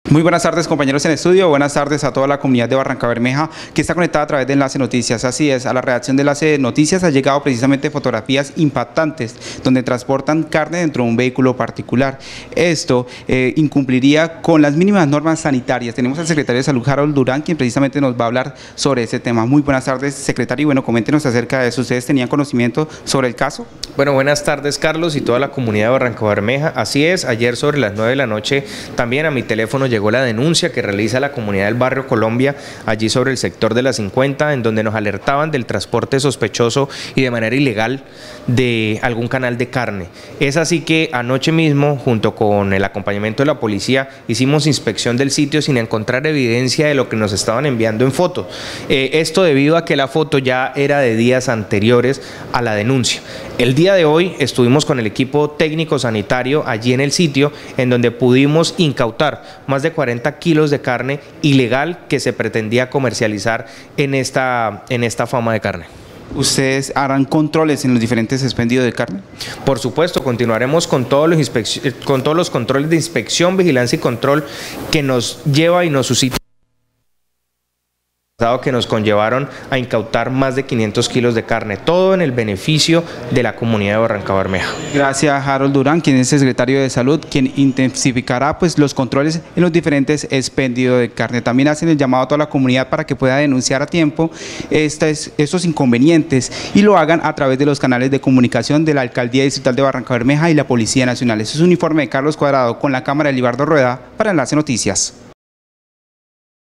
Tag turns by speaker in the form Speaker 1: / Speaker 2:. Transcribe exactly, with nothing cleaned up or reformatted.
Speaker 1: Muy buenas tardes, compañeros en estudio, buenas tardes a toda la comunidad de Barrancabermeja que está conectada a través de Enlace Noticias. Así es, a la redacción de Enlace Noticias ha llegado precisamente fotografías impactantes donde transportan carne dentro de un vehículo particular. Esto eh, incumpliría con las mínimas normas sanitarias. Tenemos al secretario de Salud, Harold Durán, quien precisamente nos va a hablar sobre ese tema. Muy buenas tardes, secretario, y bueno, coméntenos acerca de eso. ¿Ustedes tenían conocimiento sobre el caso?
Speaker 2: Bueno, buenas tardes, Carlos, y toda la comunidad de Barrancabermeja. Así es, ayer sobre las nueve de la noche también a mi teléfono llegó la denuncia que realiza la comunidad del barrio Colombia, allí sobre el sector de la cincuenta, en donde nos alertaban del transporte sospechoso y de manera ilegal de algún canal de carne. Es así que anoche mismo, junto con el acompañamiento de la policía, hicimos inspección del sitio sin encontrar evidencia de lo que nos estaban enviando en foto. Eh, esto debido a que la foto ya era de días anteriores a la denuncia. El día de hoy estuvimos con el equipo técnico sanitario allí en el sitio, en donde pudimos incautar más de cuarenta kilos de carne ilegal que se pretendía comercializar en esta, en esta fama de carne.
Speaker 1: ¿Ustedes harán controles en los diferentes expendios de carne?
Speaker 2: Por supuesto, continuaremos con todos los, con todos los controles de inspección, vigilancia y control que nos lleva y nos suscita, que nos conllevaron a incautar más de quinientos kilos de carne, todo en el beneficio de la comunidad de Barrancabermeja.
Speaker 1: Gracias, Harold Durán, quien es el secretario de Salud, quien intensificará pues los controles en los diferentes expendios de carne. También hacen el llamado a toda la comunidad para que pueda denunciar a tiempo estos, estos inconvenientes y lo hagan a través de los canales de comunicación de la Alcaldía Distrital de Barrancabermeja y la Policía Nacional. Este es un informe de Carlos Cuadrado con la cámara de Libardo Rueda para Enlace Noticias.